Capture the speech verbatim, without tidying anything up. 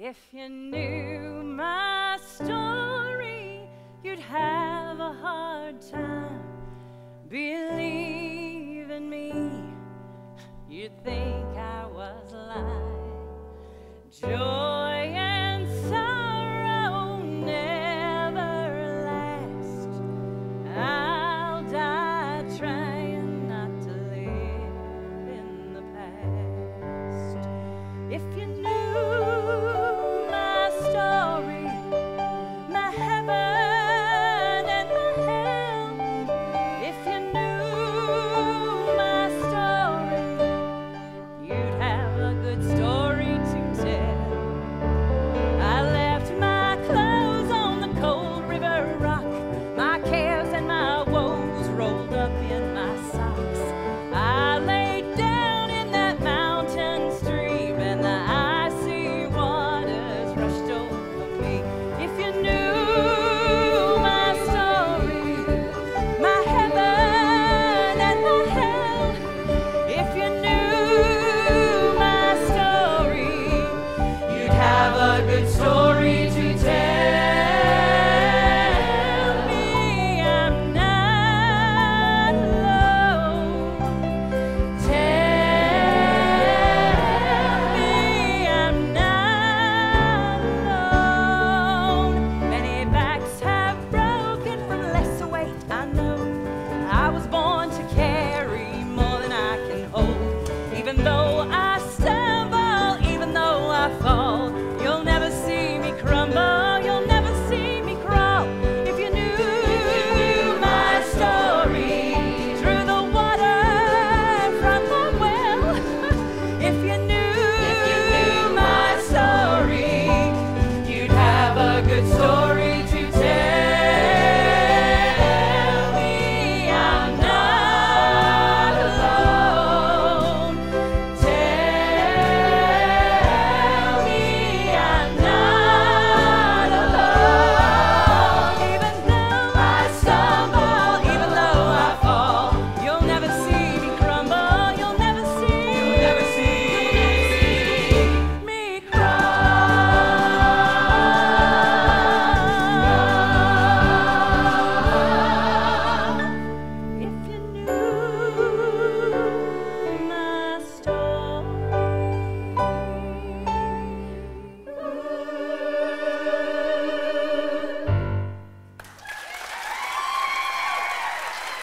If you knew my story, you'd have a hard time believing me. You'd think I was lying. Joy and sorrow never last. I'll die trying not to live in the past. If you knew my story, my heaven and my hell, if you knew my story, you'd have a good story to tell. I left my clothes on the cold river rock, my cares and my woes rolled up in my socks. I laid down in that mountain stream and the icy waters rushed over me. If you knew my story, my heaven and my hell, if you knew my story, you'd have a good story to tell.